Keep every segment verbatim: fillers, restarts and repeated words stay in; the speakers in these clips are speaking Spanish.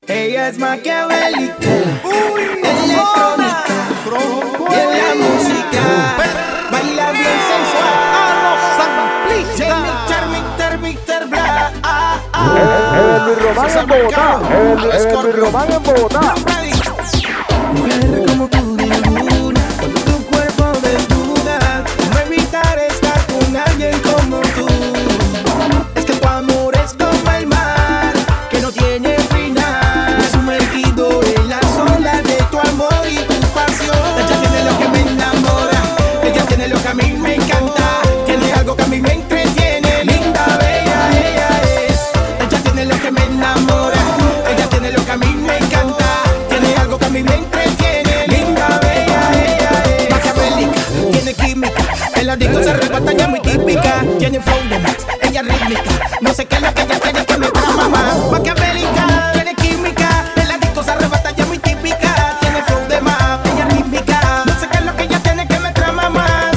Ella es maquiavélica, electrónica, y en la música baila bien sensual. Mister, Mister Black. El mi Román en Bogotá. El mi Román en Bogotá. Mujer como tú ninguna, cuando tu cuerpo desnuda, cómo evitar estar con alguien como tú. Es que tu amor es como el mar, que no tiene final, sumergido en las olas de tu amor y tu pasión. Ella tiene lo que me enamora, ella tiene lo que a mí me encanta, tiene algo que a mí me entretiene, linda, bella, ella es. Ella tiene lo que me enamora, ella tiene lo que a mí me encanta, tiene algo que a mí me entretiene, linda, bella, ella es. Maquiavélica, tiene química, el adicto se arrebata, ya muy típica, tiene flow de más, ella rítmica, no sé qué es lo que ella tiene que me trama más. Maquiavélica, tiene química, el adicto se arrebata, ya muy típica, tiene flow de más, ella rítmica, no sé qué es lo que ella tiene que me trama más.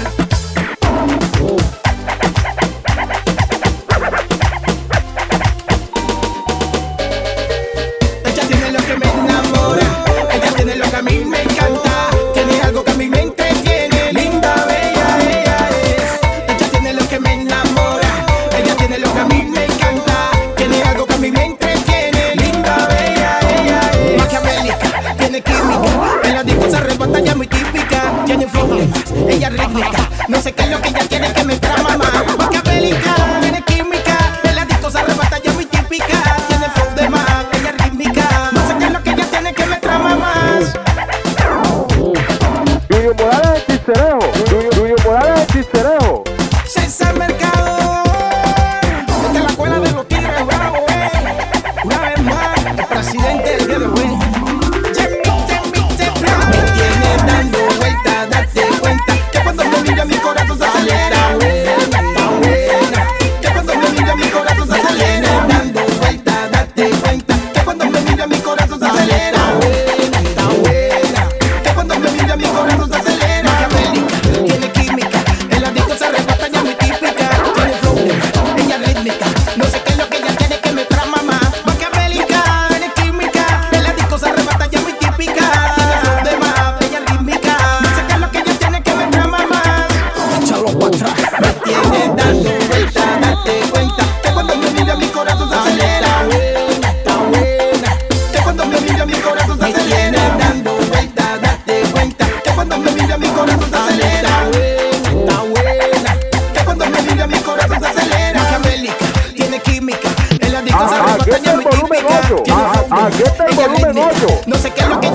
Ella tiene lo que me enamora, ella tiene lo que a mí me encanta, tiene algo que a mí me entretiene, linda, bella, ella es. Ella tiene lo que me enamora, ella tiene lo que a mí me encanta, tiene algo que a mí me entretiene, linda, bella, ella es. Maquiavélica, tiene química, el adicto se arrebata, ya muy típica, tiene flow de más, ella rítmica, no sé qué es lo que ella tiene que me trama más. Maquiavélica, tiene química, el adicto se arrebata, ya muy típica, tiene flow de más, ella rítmica, no sé qué es lo que ella tiene que me trama más. Junior Morales en Chisterejo. Junior, Junior Morales en Chisterejo. César Mercado, esta es la escuela de los tigres bravos, eh. Una vez más, el presidente del día de hoy. Me tiene dando vuelta, date cuenta que cuando me mira mi corazón se acelera. Buena, está buena, que cuando me mira mi corazón se acelera. Dando vuelta, date cuenta que cuando me mira mi corazón se acelera. Buena, está buena, que cuando me mira mi corazón se acelera. Maquiavélica, tiene química, el adicto se arrebata, ya muy típica, tiene flow de más, ella rítmica, no sé qué es lo que ella tiene que me trama más. Maquiavélica, tiene química, el adicto se arrebata, ya muy típica, tiene flow de más, ella rítmica, no sé qué es lo que ella tiene que me trama más. Échalo para atrás, me tiene dando vuelta, date cuenta que cuando me mira mi corazón se acelera. Buena, está buena, que cuando me mira mi corazón se acelera. Dando vuelta, date cuenta que cuando me mira mi corazón se acelera. Buena, está buena, que cuando me mira mi corazón se acelera. Maquiavélica, tiene química, el adicto se Ah, arrebata, aquí ya está el muy volumen típica, ocho. tiene Ah, flow de aquí está el ella volumen rítmica, ocho. no sé qué es lo que